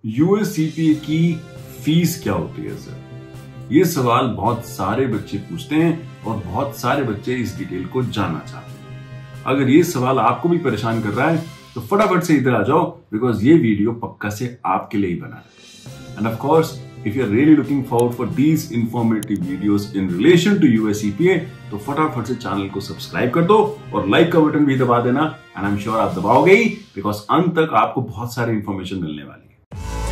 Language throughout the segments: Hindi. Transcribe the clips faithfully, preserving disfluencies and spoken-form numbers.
यूएससीपीए की फीस क्या होती है सर? ये सवाल बहुत सारे बच्चे पूछते हैं और बहुत सारे बच्चे इस डिटेल को जानना चाहते हैं। अगर ये सवाल आपको भी परेशान कर रहा है तो फटाफट से इधर आ जाओ, बिकॉज ये वीडियो पक्का से आपके लिए ही बना है। And of course if you are really looking forward for these informative videos in relation to U S C P A, तो फटाफट से चैनल को सब्सक्राइब कर दो और लाइक का बटन भी दबा देना। एंड आई एम श्योर आप दबाओगे ही, बिकॉज अंत तक आपको बहुत सारी इंफॉर्मेशन मिलने वाली है।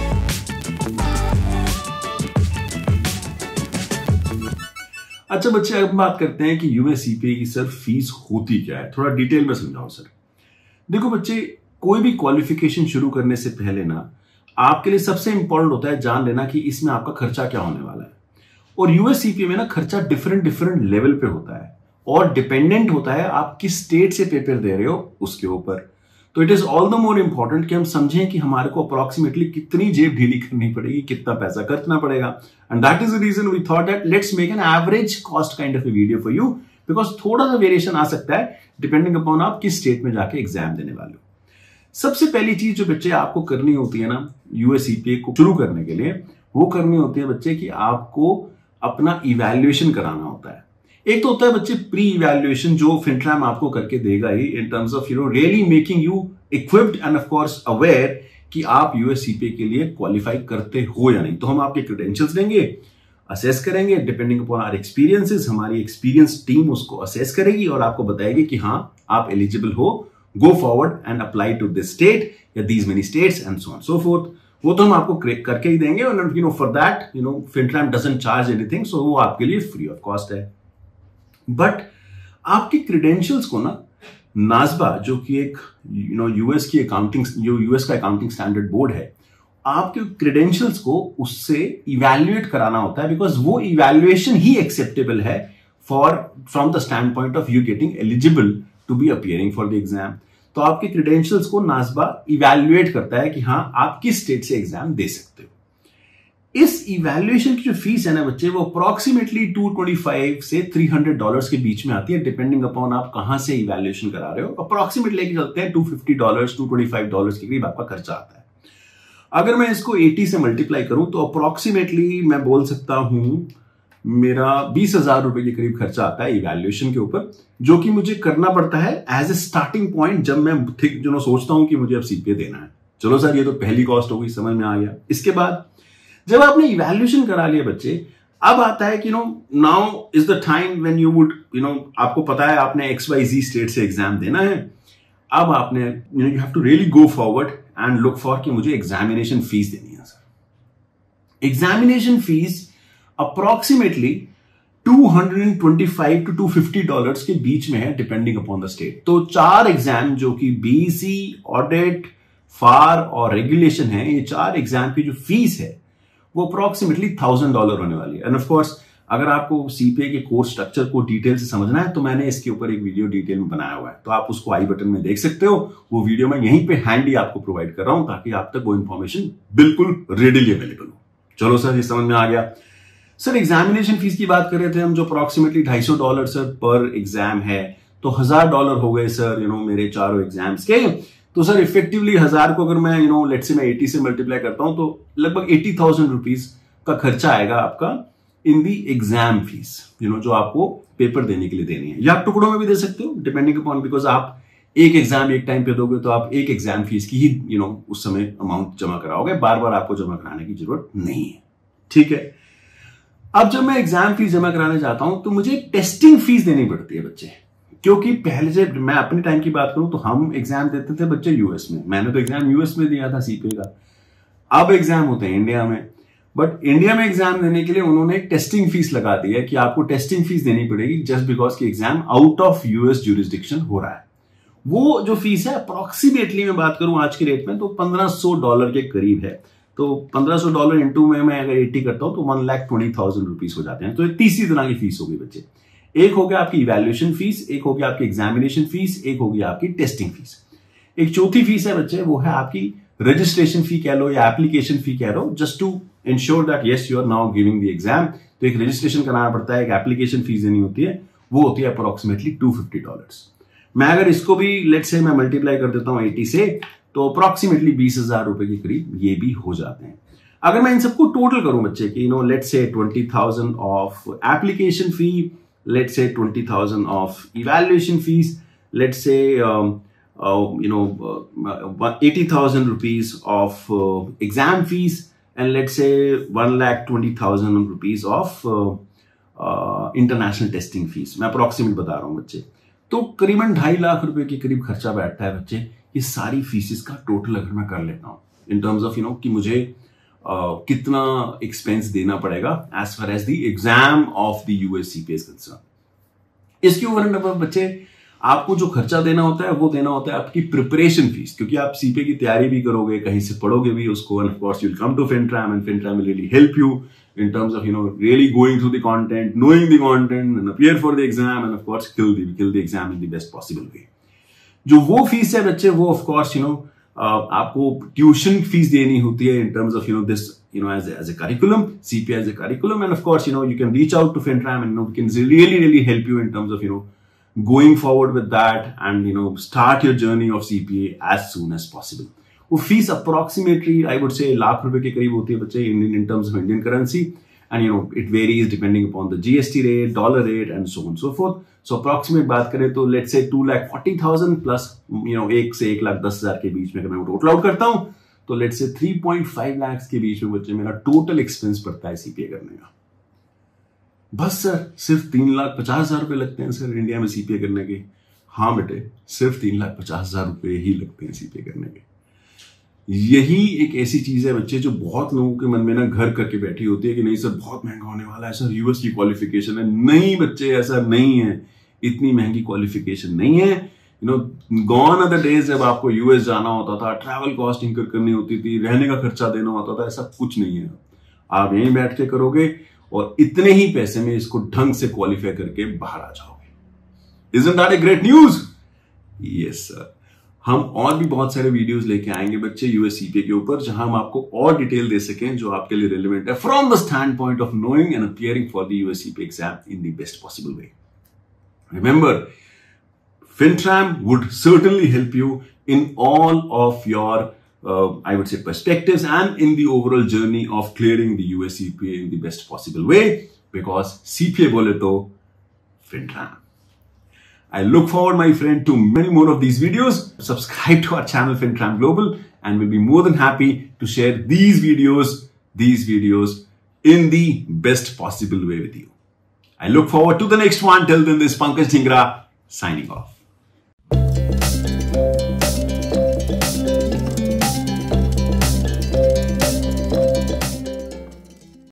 अच्छा बच्चे, अब बात करते हैं कि U S C P A की सर फीस होती क्या है, थोड़ा डिटेल में समझाओ सर। देखो बच्चे, कोई भी क्वालिफिकेशन शुरू करने से पहले ना आपके लिए सबसे इंपॉर्टेंट होता है जान लेना कि इसमें आपका खर्चा क्या होने वाला है। और यूएससीपीए में ना खर्चा डिफरेंट डिफरेंट लेवल पे होता है और डिपेंडेंट होता है आप किस स्टेट से पेपर दे रहे हो उसके ऊपर। तो it is all the more important कि हम समझें कि हमारे को अप्रोक्सीमेटली कितनी जेब ढीली करनी पड़ेगी, कितना पैसा खर्चना पड़ेगा। And that is the reason we thought that let's make an average cost kind of a video for you, because थोड़ा सा वेरिएशन आ सकता है डिपेंडिंग अपॉन आप किस स्टेट में जाके एग्जाम देने वाले हो। सबसे पहली चीज जो बच्चे आपको करनी होती है ना यूएससीपीए को शुरू करने के लिए, वो करनी होती है बच्चे कि आपको अपना इवैल्यूएशन कराना होता है। एक तो होता है बच्चे प्री इवैल्यूएशन, जो फिनट्रैम आपको करके देगा ही in terms of you know really making you equipped and of course aware कि आप यूएससीपीए के लिए क्वालिफाई करते हो या नहीं। तो हम आपके क्रेडेंशियल्स देंगे, असेस करेंगे, डिपेंडिंग अपॉन आवर एक्सपीरियंसेस हमारी एक्सपीरियंस टीम उसको असेस करेगी और आपको बताएगी कि हाँ आप एलिजिबल हो, go forward and apply to this state या these many states and so on so forth। वो तो हम आपको करके ही देंगे और you know for that you know FinTram doesn't charge anything, so वो आपके लिए फ्री ऑफ कॉस्ट है। बट आपके क्रेडेंशियल्स को ना नाज़बा, जो कि एक यू नो यूएस की अकाउंटिंग जो यूएस का अकाउंटिंग स्टैंडर्ड बोर्ड है, आपके क्रेडेंशियल्स को उससे इवैल्यूएट कराना होता है, बिकॉज वो इवैल्यूएशन ही एक्सेप्टेबल है for from the standpoint of you getting eligible to be appearing for the exam. तो आपके क्रेडेंशियल्स को नाज़बा इवैल्यूएट करता है कि हाँ आप किस स्टेट से एग्जाम दे सकते हो। इस इवैल्यूएशन की जो फीस है ना बच्चे, वो अप्रोक्सीमेटली टू ट्वेंटी फाइव से थ्री हंड्रेड डॉलर्स के बीच में आती है, डिपेंडिंग अपॉन आप कहां से इवैल्यूएशन करा रहे हो। अप्रोक्सीमेट लेके चलते हैं two fifty dollars to twenty five dollars के करीब आपका खर्चा आता है। अगर मैं इसको एटी से मल्टीप्लाई करूं तो अप्रोक्सीमेटली मैं बोल सकता हूं मेरा बीस हजार रुपए के करीब खर्चा आता है इवैल्यूएशन के ऊपर, जो कि मुझे करना पड़ता है एज ए स्टार्टिंग पॉइंट जब मैं थिक जो सोचता हूं कि मुझे अब सीपीए देना है। चलो सर, ये तो पहली कॉस्ट हो गई, समझ में आ गया। इसके बाद जब आपने इवैल्यूएशन करा लिया बच्चे, अब आता है कि no now is the time when you would you know आपको पता है आपने एक्स वाई जी स्टेट से एग्जाम देना है। अब आपने you know you have to really go forward and look for कि मुझे एग्जामिनेशन फीस देनी है sir. Examination fees approximately two twenty five to two fifty dollars के बीच में है, डिपेंडिंग अपॉन द स्टेट। तो चार एग्जाम जो कि बीईसी, ऑडिट, फार और रेगुलेशन है, ये चार एग्जाम की जो फीस है वो अप्रोक्सीमेटली थाउजेंड डॉलर होने वाली है। एंड ऑफ कोर्स अगर आपको सीपीए के कोर्स स्ट्रक्चर को डिटेल से समझना है तो मैंने इसके ऊपर एक वीडियो डिटेल में बनाया हुआ है, तो आप उसको आई बटन में देख सकते हो। वो वीडियो मैं यहीं पे हैंडी आपको प्रोवाइड कर रहा हूं ताकि आप तक वो इंफॉर्मेशन बिल्कुल रेडिली अवेलेबल हो। चलो सर, ये समझ में आ गया। सर एग्जामिनेशन फीस की बात कर रहे थे हम, जो अप्रोक्सीमेटली ढाई सौ डॉलर सर पर एग्जाम है, तो हजार डॉलर हो गए सर यू नो मेरे चारों एग्जाम्स के। तो सर इफेक्टिवली हजार को अगर मैं यू नो लेट्स से मैं एटी से मल्टीप्लाई करता हूं तो लगभग एटी थाउजेंड रुपीज का खर्चा आएगा आपका in the exam fees, you know जो आपको पेपर देने के लिए देनी है। या आप टुकड़ों में भी दे सकते हो, डिपेंडिंग अपॉन, बिकॉज आप एक एग्जाम एक टाइम पे दोगे तो आप एक एग्जाम फीस की ही यू नो उस समय अमाउंट जमा कराओगे, बार बार आपको जमा कराने की जरूरत नहीं है। ठीक है। अब जब मैं एग्जाम फीस जमा कराने जाता हूं तो मुझे टेस्टिंग फीस देनी पड़ती है बच्चे, क्योंकि पहले से मैं अपने टाइम की बात करूं तो हम एग्जाम देते थे बच्चे यूएस में। मैंने तो एग्जाम यूएस में दिया था सीपीए का। अब एग्जाम होते हैं इंडिया में, बट इंडिया में एग्जाम देने के लिए उन्होंने एक टेस्टिंग फीस लगा दी है कि आपको टेस्टिंग फीस देनी पड़ेगी जस्ट बिकॉज की exam out of US jurisdiction हो रहा है। वो जो फीस है अप्रोक्सीमेटली मैं बात करूं आज के रेट में तो पंद्रह सौ डॉलर के करीब है। तो पंद्रह सौ डॉलर इंटू में मैं अगर एटी करता हूं तो one lakh twenty thousand rupees हो जाते हैं। तो ये तीसरी तरह की फीस होगी बच्चे। एक हो गया आपकी इवैल्यूएशन फीस, एक हो गया आपकी एग्जामिनेशन फीस, एक हो गया आपकी टेस्टिंग फीस। एक चौथी फीस है बच्चे, वो है आपकी रजिस्ट्रेशन फी कह लो या एप्लीकेशन फी कह लो, just to ensure that yes you are now giving the exam. तो एक रजिस्ट्रेशन कराना पड़ता है, एक एप्लीकेशन फीस देनी होती है, वो होती है अप्रोक्सीमेटली टू फिफ्टी डॉलर्स। मैं अगर इसको भी लेट्स से मैं मल्टीप्लाई कर देता हूं एटी से, तो अप्रोक्सीमेटली बीस हजार रुपए के करीब ये भी हो जाते हैं। अगर मैं इन सबको टोटल करूं बच्चे कि you know let's say twenty thousand of application fee, let's say twenty thousand of evaluation fees, let's say you know eighty thousand rupees of exam fees, and let's say one lakh twenty thousand rupees of uh, uh, international testing fees, मैं अप्रोक्सीमेट बता रहा हूँ बच्चे। तो करीबन ढाई लाख रुपए के करीब खर्चा बैठता है बच्चे, ये सारी फीसेस का टोटल अगर मैं कर लेता हूँ in terms of you know कि मुझे uh, कितना एक्सपेंस देना पड़ेगा as far as the exam of the US CPA is concern. इसके ऊपर बच्चे आपको जो खर्चा देना होता है वो देना होता है आपकी प्रिपरेशन फीस, क्योंकि आप सीपीए की तैयारी भी करोगे, कहीं से पढ़ोगे भी उसको, and of course you will come to FinTram and FinTram will really help you in terms of you know really going through the content, knowing the content and appear for the exam and of course kill the kill the exam in the best possible way। जो वो फीस है बच्चे वो ऑफ कोर्स यू नो आपको ट्यूशन फीस देनी होती है in terms of you know this you know as a, as a curriculum, C P A as a curriculum, and of course you know you can reach out to FinTram and you know we can really really help you in terms of you know going forward with that and you know start your journey of C P A as soon as possible। वो फीस approximately I would say lakh रुपए के करीब होती है बच्चे in in terms of Indian currency, and you know it varies depending upon the G S T rate, dollar rate and so on so forth। So approximate बात करें तो let's say two lakh forty thousand plus you know एक से एक लाख दस हजार के बीच में अगर मैं टोटल आउट करता हूं तो let's say three point five lakhs के बीच में बच्चे मेरा टोटल एक्सपेंस पड़ता है सीपीए करने का। बस सर सिर्फ तीन लाख पचास हजार रुपए लगते हैं सर इंडिया में सीपीए करने के। हाँ बेटे सिर्फ तीन लाख पचास हजार रुपए ही लगते हैं सीपीए करने के। यही एक ऐसी चीज है बच्चे जो बहुत लोगों के मन में ना घर करके बैठी होती है कि नहीं सर बहुत महंगा होने वाला है सर, यूएस की क्वालिफिकेशन है। नहीं बच्चे ऐसा नहीं है, इतनी महंगी क्वालिफिकेशन नहीं है। You know gone are the days जब आपको यूएस जाना होता था, ट्रैवल कॉस्ट इंकर करनी होती थी, रहने का खर्चा देना होता था, ऐसा कुछ नहीं है। आप यहीं बैठ के करोगे और इतने ही पैसे में इसको ढंग से क्वालिफाई करके बाहर आ जाओगे। Isn't that a great news? Yes sir। हम और भी बहुत सारे वीडियोस लेके आएंगे बच्चे यूएस सीपीए के ऊपर, जहां हम आपको और डिटेल दे सकें जो आपके लिए रेलेवेंट है from the standpoint of knowing and appearing for the US CPA exam in the best possible way. Remember FinTram would certainly help you in all of your Uh, I would say perspectives and in the overall journey of clearing the U S C P A in the best possible way, because C P A bole to FinTram। I look forward, my friend, to many more of these videos. Subscribe to our channel FinTram Global and we'll be more than happy to share these videos, these videos in the best possible way with you। I look forward to the next one. Till then, this is Pankaj Dhingra signing off।